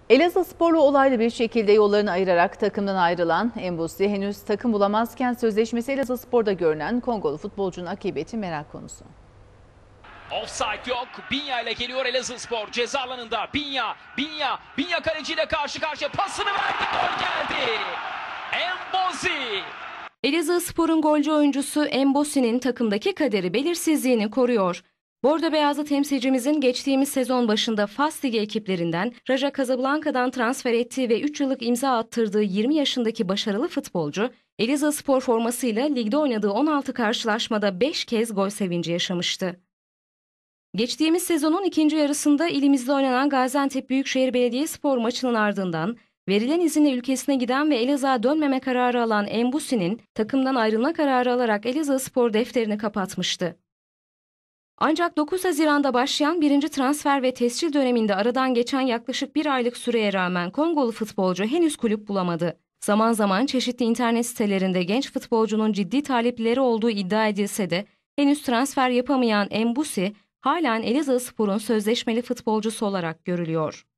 Elazığsporlu olaylı bir şekilde yollarını ayırarak takımdan ayrılan Embossi henüz takım bulamazken sözleşmesi Elazığspor'da görünen Kongolu futbolcunun akıbeti merak konusu. Offside yok. Binya ile geliyor Elazığspor. Ceza alanında Binya kaleciyle karşı karşıya pasını verdi. Gol geldi. Embossi. Elazığspor'un golcü oyuncusu Embossi'nin takımdaki kaderi belirsizliğini koruyor. Bordo Beyazlı temsilcimizin geçtiğimiz sezon başında Fas Ligi ekiplerinden Raja Casablanca'dan transfer ettiği ve 3 yıllık imza attırdığı 20 yaşındaki başarılı futbolcu, Elazığspor formasıyla ligde oynadığı 16 karşılaşmada 5 kez gol sevinci yaşamıştı. Geçtiğimiz sezonun ikinci yarısında ilimizde oynanan Gaziantep Büyükşehir Belediyespor maçının ardından verilen izinle ülkesine giden ve Elazığ'a dönmeme kararı alan Embossi'nin takımdan ayrılma kararı alarak Elazığspor defterini kapatmıştı. Ancak 9 Haziran'da başlayan birinci transfer ve tescil döneminde aradan geçen yaklaşık bir aylık süreye rağmen Kongolu futbolcu henüz kulüp bulamadı. Zaman zaman çeşitli internet sitelerinde genç futbolcunun ciddi talepleri olduğu iddia edilse de henüz transfer yapamayan Embossi halen Elazığspor'un sözleşmeli futbolcusu olarak görülüyor.